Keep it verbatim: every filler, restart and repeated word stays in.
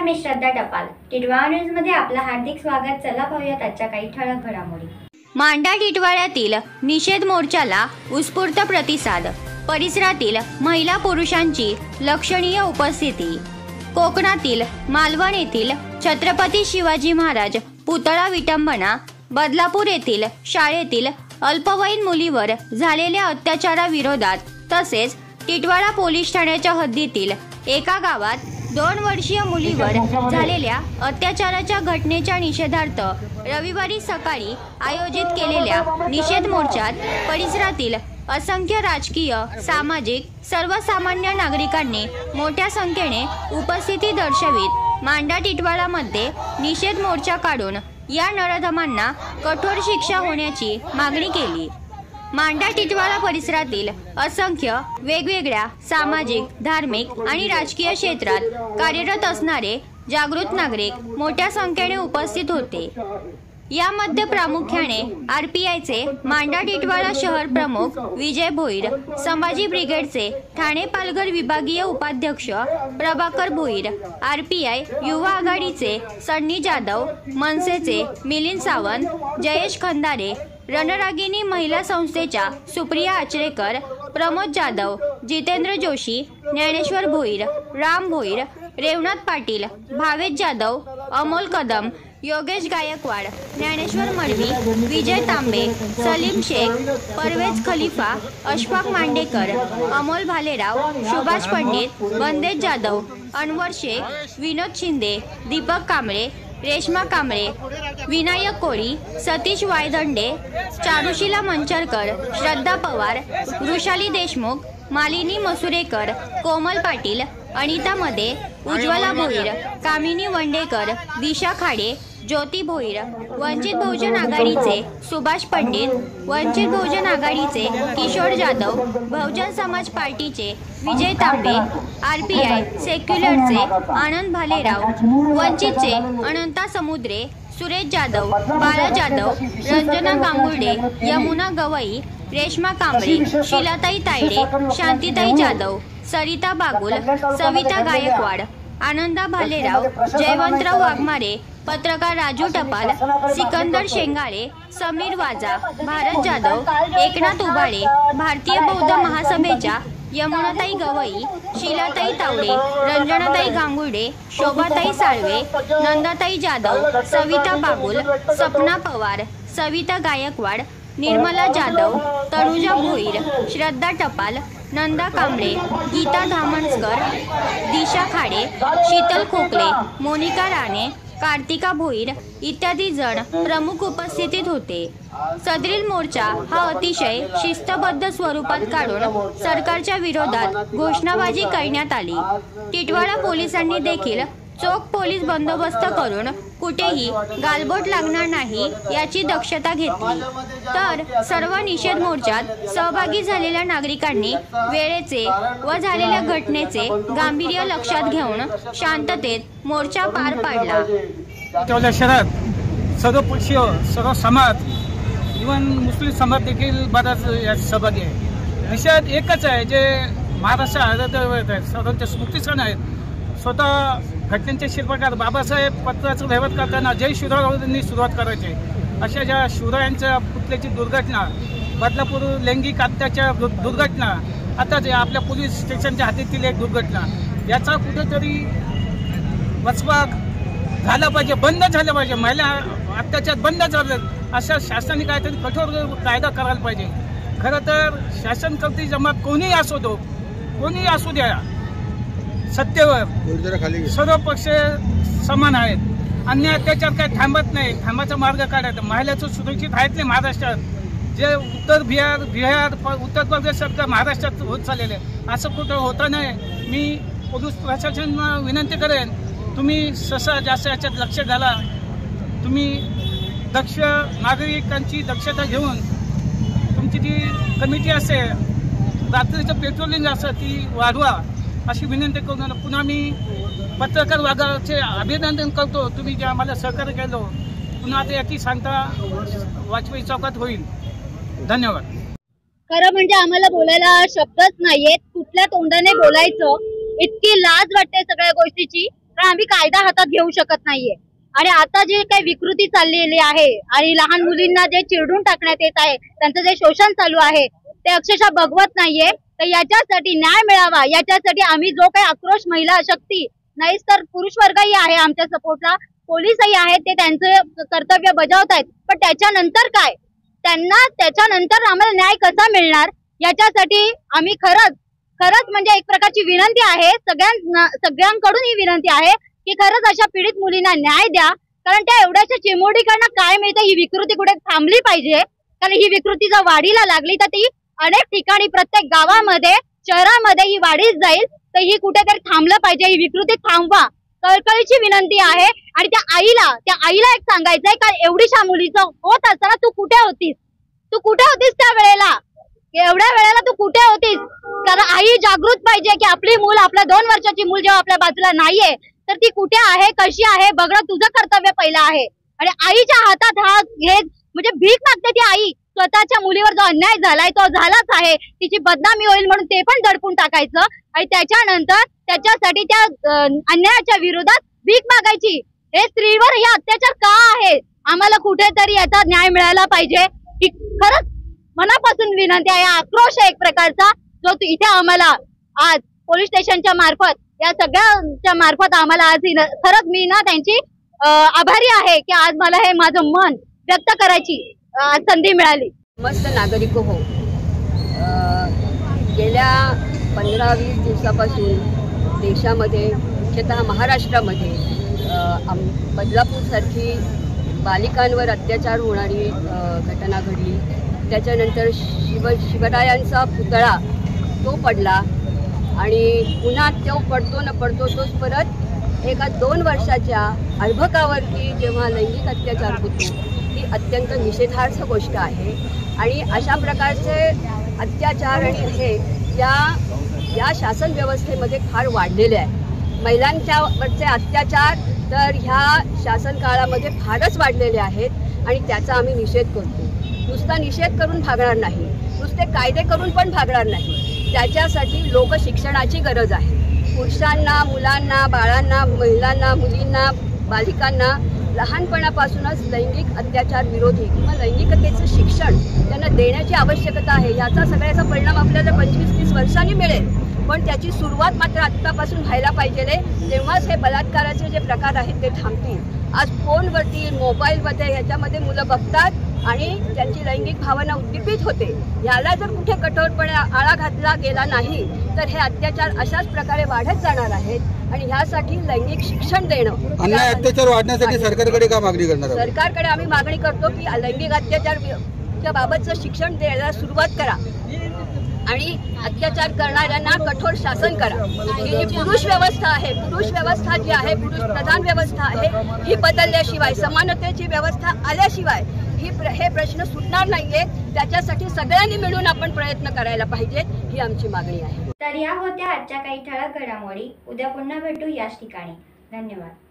मी श्रद्धा टपाल. टिटवाळा न्यूज मध्ये आपलं हार्दिक स्वागत. चला पाहूयात आजच्या काही ठळक घडामोडी. मांडा टिटवाळ्यातील निषेध मोर्चाला उत्स्फूर्त प्रतिसाद. परिसरातील महिला पुरुषांची लक्षणीय उपस्थिती. कोकणातील मालवण येथील छत्रपती शिवाजी महाराज पुतळा विटंबना. बदलापूर येथील शाळेतील अल्पवयीन मुलीवर झालेल्या अत्याचाराविरोधात तसेच टिटवाळा पोलीस ठाण्याच्या हद्दीतील एका गावात दोन वर्षीय मुलीवर झालेल्या अत्याचाराच्या घटनेच्या निषेधार्थ रविवारी सकाळी आयोजित केलेल्या निषेध मोर्चात परिसरातील असंख्य राजकीय, सामाजिक, सर्वसामान्य नागरिकांनी मोठ्या संख्येने उपस्थिती दर्शवित मांडा टिटवाळामध्ये निषेध मोर्चा काढून या नराधमांना कठोर शिक्षा होण्याची मागणी केली. मांडा टिटवाळा परिसरातील असंख्य वेगवेगळ्या सामाजिक, धार्मिक आणि राजकीय क्षेत्रात कार्यरत असणारे जागृत नागरिक मोठ्या संख्येने उपस्थित होते. यामध्ये प्रामुख्याने आर पी आयचे मांडा टिटवाळा शहर प्रमुख विजय भोईर, संभाजी ब्रिगेडचे ठाणे पालघर विभागीय उपाध्यक्ष Prabhakar Bhoir, R P I युवा आघाडीचे सन्नी जाधव, मनसेचे मिलिंद सावंत, जयेश खंदारे, रणरागिनी महिला संस्थेच्या सुप्रिया आचरेकर, प्रमोद जाधव, जितेंद्र जोशी, ज्ञानेश्वर भोईर, राम भोईर, रेवनाथ पाटील, भावेश जाधव, अमोल कदम, योगेश गायकवाड, ज्ञानेश्वर मडवी, विजय तांबे, सलीम शेख, परवेज खलिफा, अशफाक मांडेकर, अमोल भालेराव, सुभाष पंडित, वंदेश जाधव, अनवर शेख, विनोद शिंदे, दीपक कांबळे, रेश्मा कांबळे, विनायक कोळी, सतीश वायदंडे, चारुशीला मंचरकर, श्रद्धा पवार, वृषाली देशमुख, मालिनी मसुरेकर, कोमल पाटील, अनिता मदे, उज्ज्वला भोईर, कामिनी वंडेकर, दिशा खाडे, ज्योती भोईर, वंचित बहुजन आघाडीचे सुभाष पंडित, वंचित बहुजन आघाडीचे किशोर जाधव, बहुजन समाज पार्टीचे Vijay Tambe, R P I सेक्युलरचे आनंद भालेराव, वंचितचे अनंता समुद्रे, सुरेश जाधव, बाळा जाधव, रंजना गांगुर्डे, यमुना गवई, रेश्मा कांबळे, शीलाताई तायडे, शांतीताई जाधव, सरिता बागुल, सविता गायकवाड, आनंदा भालेराव, जयवंतराव वाघमारे, पत्रकार राजू टपाल, सिकंदर शेंगाळे, समीर वाजा, भारत जाधव, एकनाथ उबाळे, भारतीय बौद्ध महासभेच्या यमुनाताई गवई, शीलाताई तावडे, रंजनाताई गांगुर्डे, शोभाताई साळवे, नंदाताई जाधव, सविता बागुल, सपना पवार, सविता गायकवाड, निर्मला जाधव, तनुजा भोईर, श्रद्धा टपाल, नंदा कांबळे, गीता धामणकर, दिशा खाडे, शीतल खोकले, मोनिका राणे, कार्तिका भोईर इत्यादी जण प्रमुख उपस्थितीत होते. सदरील मोर्चा हा अतिशय शिस्तबद्ध स्वरूपात काढून सरकारच्या विरोधात घोषणाबाजी करण्यात आली. टिटवाळा पोलिसांनी देखील चोख पोलीस बंदोबस्त करून कुठेही गालबोट लागणार नाही याची दक्षता घेतली. तर सर्व निषेध मोर्चात सहभागी झालेल्या नागरिकांनी वेळेचे व झालेल्या घटनेचे गांभीर्य लक्षात घेऊन शांततेत मोर्चा पार पाडला. टिटवाळा शहरात सर्व पक्षीय, सर्व समाज, इव्हन मुस्लिम समाज देखील बराच यात सहभागी आहे. निषेध एकच आहे, जे महाराष्ट्र सर्वांच्या स्मृतीसण आहेत. स्वतः घटनेचे शिल्पकार बाबासाहेब पत्राचं रहिवत करताना जय शिवरायांनी सुरुवात करायची. अशा ज्या शिवरायांच्या पुतळ्याची दुर्घटना, बदलापूर लैंगिक अत्याचार दुर्घटना, आता जे आपल्या पोलीस स्टेशनच्या हातीतील एक दुर्घटना, याचा कुठेतरी वचपा झाला पाहिजे, बंद झालं पाहिजे. महिला अत्याचार बंद झालं, अशा शासनाने काहीतरी कठोर कायदा करायला पाहिजे. खरं तर शासन करती जमात कोणीही असो, तो कोणीही असू द्या, सत्तेवर सर्व पक्ष समान आहेत. अन्य अत्याचार काही थांबत नाही, थांबाचा मार्ग काढायचा. महिलाचं सुरक्षित आहेत नाही महाराष्ट्रात, जे उत्तर बिहार बिहार उत्तर प्रदेश सरकार महाराष्ट्रात होत चाललेले, असं कुठं होतं नाही. मी पोलीस प्रशासनाला विनंती करेन, तुम्ही ससा जास्त याच्यात लक्ष घाला. तुम्ही दक्ष नागरिकांची दक्षता घेऊन तुमची जी कमिटी असते, रात्रीचं पेट्रोलिंग असतं, ती वाढवा अशी विनंती करून पुन्हा मी पत्रकार वर्गाचे अभिनंदन करतो. तुम्ही जे आम्हाला सहकार्य केलं, पुन्हा आता याची सांगता वाजपेयी चौकात होईल. धन्यवाद. खरं म्हणजे आम्हाला बोलायला शब्दच नाहीयेत, कुठल्या तोंडाने बोलायचं, इतकी लाज वाटते सगळ्या गोष्टीची. कारण आम्ही कायदा हातात घेऊ शकत नाहीये. आणि आता जे काही विकृती चाललेली आहे आणि लहान मुलींना जे चिरडून टाकण्यात येत आहे, त्यांचं जे शोषण चालू आहे ते अक्षरशः बघवत नाहीये. तर याच्यासाठी न्याय मिळावा, याच्यासाठी आम्ही जो काही आक्रोश महिला शक्ती नाहीच तर पुरुष वर्गही आहे आमच्या सपोर्टला, पोलीसही आहेत, ते त्यांचं कर्तव्य बजावत आहेत. पण त्याच्यानंतर काय, त्यांना त्याच्यानंतर आम्हाला न्याय कसा मिळणार, याच्यासाठी आम्ही खरंच खरंच म्हणजे एक प्रकारची विनंती आहे सगळ्यां सगळ्यांकडून ही विनंती आहे की खरंच अशा पीडित मुलींना न्याय द्या. कारण त्या एवढ्याशा चिमुरडीकडनं काय मिळतं, ही विकृती कुठे थांबली पाहिजे. कारण ही विकृती जर वाढीला लागली तर ती अनेक ठिकाणी प्रत्येक गावामध्ये शहरामध्ये ही वाढीच जाईल. तर ही कुठेतरी थांबलं पाहिजे, ही विकृती थांबवा, कळकळीची विनंती आहे. आणि त्या आईला त्या आईला एक सांगायचंय का एवढीशा मुलीचं होत असताना तू कुठे होतीस, तू कुठे होतीस त्या वेळेला, एवढ्या वेळेला तू कुठे होतीस. कारण आई जागृत पाहिजे की आपली मूल, आपल्या दोन वर्षाची मूल जेव्हा आपल्या बाजूला नाहीये तर ती कुठे आहे, कशी आहे बघणं तुझं कर्तव्य पहिलं आहे. आणि आईच्या हातात हा हे म्हणजे भीक मागते ती आई, स्वतःच्या मुलीवर जो अन्याय झालाय तो झालाच आहे, तिची बदनामी होईल म्हणून ते पण दडपून टाकायचं आणि त्याच्यानंतर त्याच्यासाठी त्या अन्यायाच्या विरोधात भीक मागायची. हे स्त्रीवर हे अत्याचार का आहे, आम्हाला कुठेतरी याचा न्याय मिळाला पाहिजे. ही खरंच मनापासून विनंती आहे, आक्रोश आहे एक प्रकारचा जो इथे आम्हाला आज पोलीस स्टेशनच्या मार्फत या सगळ्यांच्या मार्फत आम्हाला आज खरंच मी ना त्यांची आभारी आहे की आज मला हे माझं मन व्यक्त करायची संधी मिळाली. मस्त नागरिक हो, गेल्या पंधरा वीस दिवसापासून देशामध्ये मुख्यतः महाराष्ट्रामध्ये बदलापूरसारखी बालिकांवर अत्याचार होणारी घटना घडली. त्याच्यानंतर शिव शिवरायांचा पुतळा तो पडला आणि पुन्हा तो पडतो न पडतो तोच परत एका दोन वर्षाच्या अर्भकावरती जेव्हा लैंगिक अत्याचार होतो ही अत्यंत निषेधार्ह गोष्ट आहे. आणि अशा प्रकारचे अत्याचार आणि हे या या शासन व्यवस्थेमध्ये फार वाढलेले आहे. महिलांच्यावरचे अत्याचार तर ह्या शासन काळामध्ये फारच वाढलेले आहेत आणि त्याचा आम्ही निषेध करतो. नुसता निषेध करून भागणार नाही, नुसते कायदे करून पण भागणार नाही, त्याच्यासाठी लोकशिक्षणाची गरज आहे. पुरुषांना, मुलांना, बाळांना, महिलांना, मुलींना, बालिकांना लहानपणापासूनच लैंगिक अत्याचार विरोधी किंवा लैंगिकतेचं शिक्षण त्यांना देण्याची आवश्यकता आहे. याचा सगळ्याचा परिणाम आपल्याला पंचवीस तीस वर्षांनी मिळेल, पण त्याची सुरुवात मात्र आत्तापासून व्हायला पाहिजे. तेव्हाच हे बलात्काराचे जे प्रकार आहेत ते थांबतील. आज फोनवरती, मोबाईलमध्ये ह्याच्यामध्ये मुलं बघतात आणि त्यांची लैंगिक भावना उद्दीपित होते. ह्याला जर कुठे कठोरपणे आळा घातला गेला नाही तर हे अत्याचार अशाच प्रकारे वाढत जाणार आहेत आणि ह्यासाठी लैंगिक शिक्षण देणं, अन्याय अत्याचार वाढण्यासाठी सरकारकडे का मागणी करणार आहोत? सरकारकडे आम्ही मागणी करतो की लैंगिक अत्याचार बाबतचं शिक्षण द्यायला सुरुवात करा आणि अत्याचार करणाऱ्यांना कठोर शासन करा. ही जी पुरुष व्यवस्था आहे, पुरुष व्यवस्था जी आहे, पुरुष प्रधान व्यवस्था आहे, ही बदलल्याशिवाय, समानतेची व्यवस्था आल्याशिवाय ही प्र हे प्रश्न सुटणार नाहीये. त्याच्यासाठी सगळ्यांनी मिळून आपण प्रयत्न करायला पाहिजेत, ही आमची मागणी आहे. तर या होत्या आजच्या काही ठळक घडामोडी. उद्या पुन्हा भेटू याच ठिकाणी. धन्यवाद.